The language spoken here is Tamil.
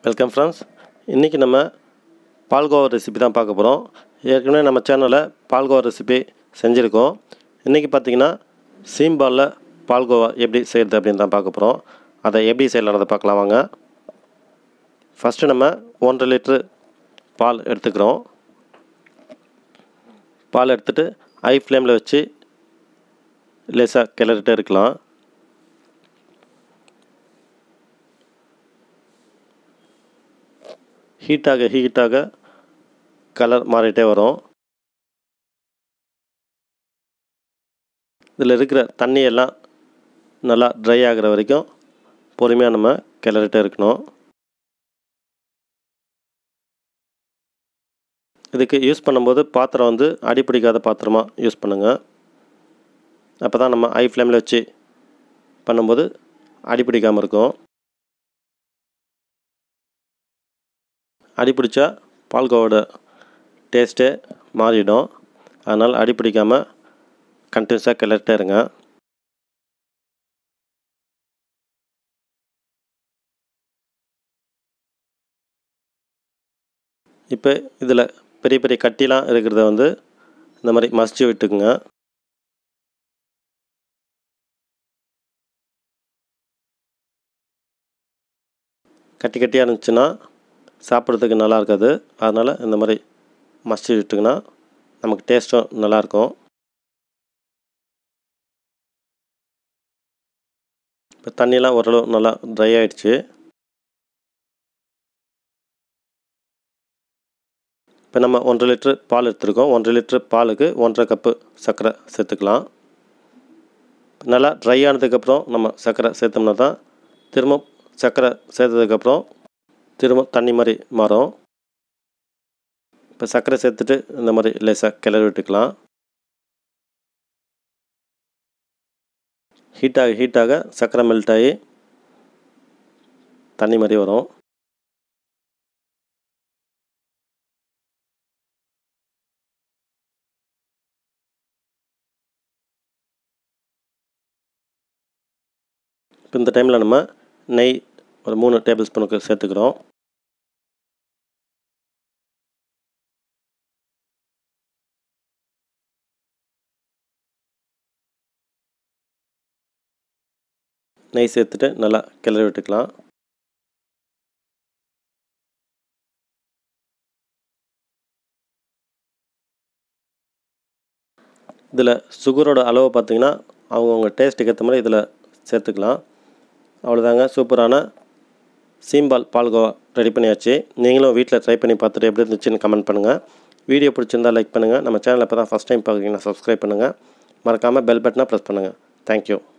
Welcome friends. இன்றைக்கி நம்ம பால்கோவா ரெசிபி தான் பார்க்க போகிறோம். ஏற்கனவே நம்ம சேனலில் பால்கோவா ரெசிபி செஞ்சுருக்கோம். இன்றைக்கி பார்த்திங்கன்னா சீம்பாலில் பால்கோவா எப்படி செய்கிறது அப்படின்னு தான் பார்க்க போகிறோம். அதை எப்படி செய்யலான்றதை பார்க்கலாம் வாங்க. ஃபஸ்ட்டு நம்ம 1.5 லிட்ரு பால் எடுத்துக்கிறோம். பால் எடுத்துகிட்டு ஹை ஃப்ளேமில் வச்சு லேசாக கிளறிட்டே இருக்கலாம். ஹீட்டாக கலர் மாறிட்டே வரும். இதில் இருக்கிற தண்ணியெல்லாம் நல்லா ட்ரை ஆகிற வரைக்கும் பொறுமையாக நம்ம கிளறிட்டே இருக்கணும். இதுக்கு யூஸ் பண்ணும்போது பாத்திரம் வந்து அடிப்பிடிக்காத பாத்திரமாக யூஸ் பண்ணுங்கள். அப்போ தான் நம்ம ஹை ஃப்ளேமில் வச்சு பண்ணும்போது அடிப்பிடிக்காமல் இருக்கும். அடிப்பிடிச்சா பால்கோவோட டேஸ்ட்டே மாறிடும். அதனால் அடிப்பிடிக்காமல் கண்டினியூஸாக கிளறிட்டே இருங்க. இப்போ இதில் பெரிய பெரிய கட்டிலாம் இருக்கிறத வந்து இந்த மாதிரி மசிச்சு விட்டுக்குங்க. கட்டி கட்டியாக இருந்துச்சுன்னா சாப்பிட்றதுக்கு நல்லா இருக்காது. அதனால் இந்த மாதிரி மசிச்சு விட்டுங்கன்னா நமக்கு டேஸ்ட்டும் நல்லாயிருக்கும். இப்போ தண்ணியெலாம் ஓரளவு நல்லா ட்ரை ஆகிடுச்சு. இப்போ நம்ம 1.5 லிட்ரு பால் எடுத்துருக்கோம். 1.5 லிட்ரு பாலுக்கு 1.5 கப்பு சர்க்கரை சேர்த்துக்கலாம். நல்லா ட்ரை ஆனதுக்கப்புறம் நம்ம சர்க்கரை சேர்த்தோம்னா தான் திரும்ப சர்க்கரை சேர்த்ததுக்கப்புறம் திரும்ப தண்ணி மாதிரி மாறும். இப்போ சர்க்கரை சேர்த்துட்டு இந்த மாதிரி லேசாக கிளறி விட்டுக்கலாம். ஹீட்டாக சர்க்கரை மெல்ட் ஆகி தண்ணி மாதிரி வரும். இப்போ இந்த டைமில் நம்ம நெய் ஒரு 3 டேபிள் ஸ்பூனுக்கு சேர்த்துக்கிறோம். நெய் சேர்த்துட்டு நல்லா கிளறி விட்டுக்கலாம். இதில் சுகரோட அளவு பார்த்திங்கன்னா அவங்கவுங்க டேஸ்ட்டுக்கு ஏற்ற மாதிரி இதில் சேர்த்துக்கலாம். அவ்வளோதாங்க, சூப்பரான சீம்பால் பால்கோவா ரெடி பண்ணியாச்சு. நீங்களும் வீட்டில் ட்ரை பண்ணி பார்த்துட்டு எப்படி இருந்துச்சுன்னு கமெண்ட் பண்ணுங்கள். வீடியோ பிடிச்சிருந்தால் லைக் பண்ணுங்கள். நம்ம சேனலை இப்போ தான் ஃபஸ்ட் டைம் பார்க்குறீங்கன்னா சப்ஸ்கிரைப் பண்ணுங்கள். மறக்காமல் பெல் பட்டனை ப்ரெஸ் பண்ணுங்கள். தேங்க்யூ.